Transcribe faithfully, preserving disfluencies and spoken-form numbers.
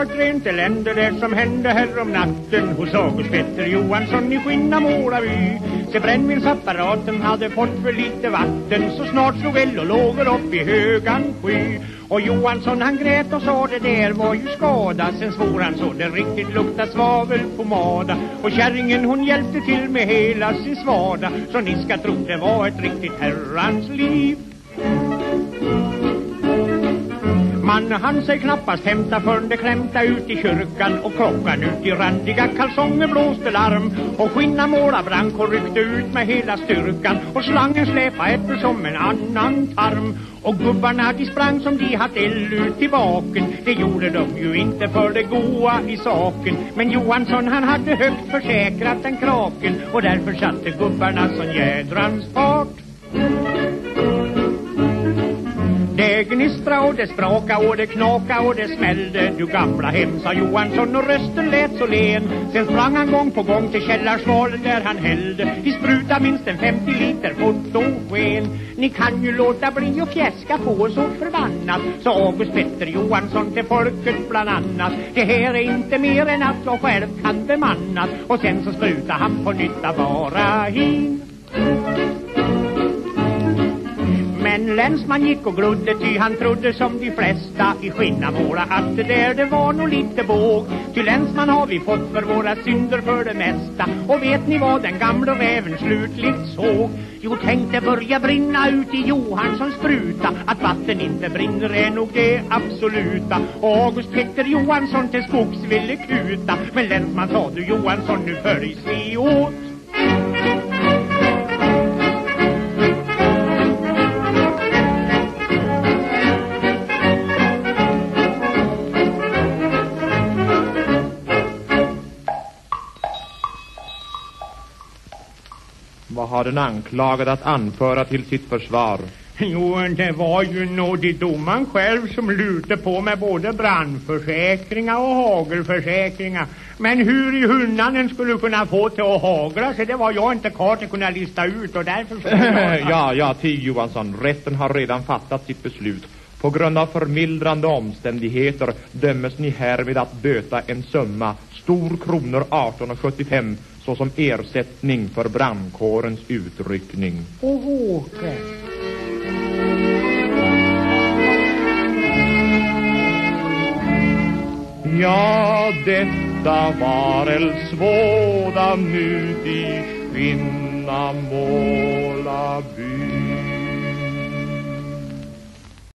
ett rent elände det som hände här om natten hos August Petter Johansson i Skinnamålaby. Se brännvinsapparaten hade fått för lite vatten, så snart slog eld och lågor upp i högan sky. Och Johansson han grät och sa det där var ju skada. Sen svor han så det riktigt luktar svavel på mada. Och kärringen hon hjälpte till med hela sin svada, så ni ska tro det var ett riktigt herrans liv. Man hann sig knappast hämta förrän det klämta ut i kyrkan, och klockan ut i randiga kalsonger blåste larm. Och Skinnamåla brandkår ryckte ut med hela styrkan, och slangen släpa efter som en annan tarm. Och gubbarna de sprang som de haft eld ut i baken. Det gjorde de ju inte för det goa i saken. Men Johansson han hade högt försäkrat en kraken, och därför satte gubbarna sån jädrans fart. Det gnistra och det spraka och det knaka och det smällde. Du gamla hem, sa Johansson, och rösten lät så len. Sen sprang han gång på gång till källarsvalen där han hällde i spruta minst en femtio liter fotogen. Ni kan ju låta bli och fjäska på så förbannat, sa August Petter Johansson till folket bland annat. Det här är inte mer än att jag själv kan bemanna. Och sen så spruta han på nytta bara hin. Men länsman gick och glodde, ty han trodde som de flesta i Skinnamåla att det där det var nog lite båg. Ty länsman har vi fått för våra synder för det mesta. Och vet ni vad den gamla räven slutligt såg? Jo, tänk det börja brinna ut i Johanssons spruta. Att vatten inte brinner är nog det absoluta. Och August Petter Johansson till skogs ville kuta. Men länsman sa du Johansson, nu följs vi åt. Vad har den anklagade att anföra till sitt försvar? Jo, det var ju nådidoman själv som lutade på med både brandförsäkringar och hagelförsäkringar. Men hur i hundan skulle kunna få till att hagla, så det var jag inte klart att kunna lista ut, och därför... jag... ja, ja, Tig Johansson, rätten har redan fattat sitt beslut. På grund av förmildrande omständigheter dömes ni härmed att böta en summa stor kronor arton och sjuttiofem såsom ersättning för brandkårens utryckning. Åh, Åke. Ja, detta var Eldsvåda nu i Skinnamålaby.